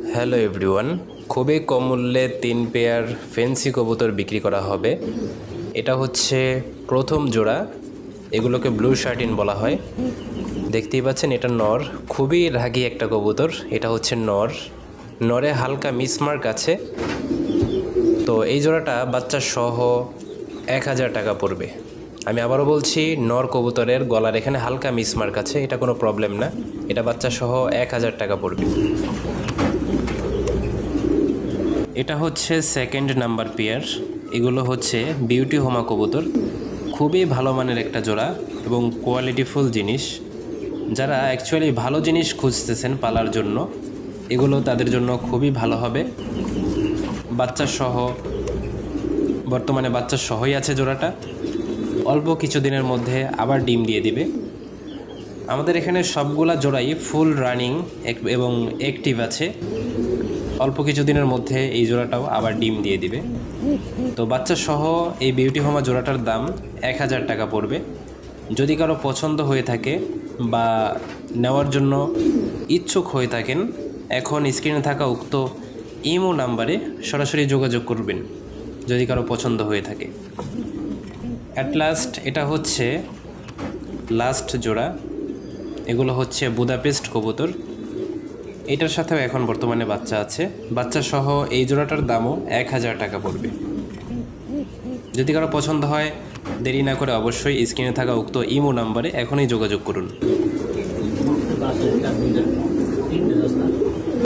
Hello everyone, খুবই কম মূল্যে 3 pair fancy কবুতর বিক্রি করা হবে। এটা হচ্ছে প্রথম জোড়া। এগুলোকে ব্লু শার্টিন বলা হয়। দেখতেই পাচ্ছেন এটা নর, খুবই রাগী একটা কবুতর। এটা হচ্ছে নর, নরে হালকা মিসমার্ক আছে। তো এই জোড়াটা বাচ্চা সহ 1000 টাকা পড়বে। আমি আবারও বলছি, নর কবুতরের গলার এখানে হালকা মিসমার্ক আছে, এটা কোনো প্রবলেম না। এটা বাচ্চা সহ 1000 টাকা পড়বে। এটা হচ্ছে সেকেন্ড নাম্বার পেয়ার। এগুলো হচ্ছে বিউটি হোমা কবুতর, খুবই ভালো মানের একটা জোড়া এবং কোয়ালিটিফুল জিনিস। যারা অ্যাকচুয়ালি ভালো জিনিস খুঁজতেছেন পালার জন্য, এগুলো তাদের জন্য খুবই ভালো হবে। বাচ্চা সহ, বর্তমানে বাচ্চা সহই আছে জোড়াটা। অল্প কিছু দিনের মধ্যে আবার ডিম দিয়ে দিবে। আমাদের এখানে সবগুলা জোড়াই ফুল রানিং এবং অ্যাক্টিভ আছে। অল্প কিছু দিনের মধ্যে এই জোড়াটাও আবার ডিম দিয়ে দিবে। তো বাচ্চা সহ এই বিউটি হোমা জোড়াটার দাম 1000 টাকা পড়বে। যদি কারো পছন্দ হয়ে থাকে বা নেওয়ার জন্য ইচ্ছুক হয়ে থাকেন, এখন স্ক্রিনে থাকা উক্ত ইমো নাম্বারে সরাসরি যোগাযোগ করবেন যদি কারো পছন্দ হয়ে থাকে। অ্যাট লাস্ট এটা হচ্ছে লাস্ট জোড়া। এগুলো হচ্ছে বুদাপেস্ট কবুতর। এটার সাথেও এখন বর্তমানে বাচ্চা আছে। বাচ্চা সহ এই জোড়াটার দামও 1000 টাকা পড়বে। যদি কারো পছন্দ হয়, দেরি না করে অবশ্যই স্ক্রিনে থাকা উক্ত ইমো নাম্বারে এখনই যোগাযোগ করুন।